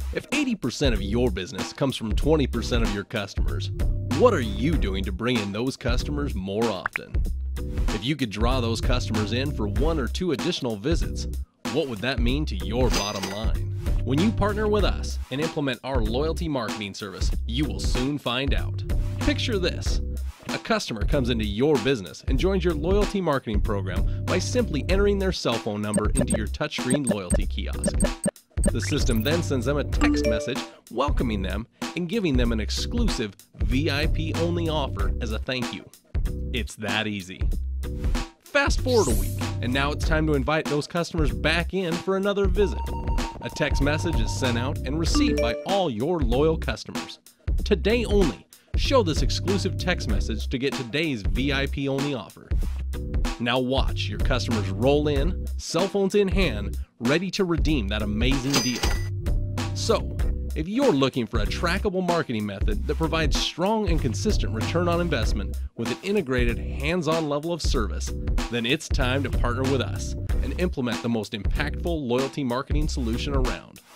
If 80% of your business comes from 20% of your customers, what are you doing to bring in those customers more often? If you could draw those customers in for 1 or 2 additional visits, what would that mean to your bottom line? When you partner with us and implement our loyalty marketing service, you will soon find out. Picture this. A customer comes into your business and joins your loyalty marketing program by simply entering their cell phone number into your touchscreen loyalty kiosk. The system then sends them a text message welcoming them and giving them an exclusive VIP-only offer as a thank you. It's that easy. Fast forward a week, and now it's time to invite those customers back in for another visit. A text message is sent out and received by all your loyal customers. Today only, show this exclusive text message to get today's VIP-only offer. Now watch your customers roll in, cell phones in hand, ready to redeem that amazing deal. So, if you're looking for a trackable marketing method that provides strong and consistent return on investment with an integrated hands-on level of service, then it's time to partner with us and implement the most impactful loyalty marketing solution around.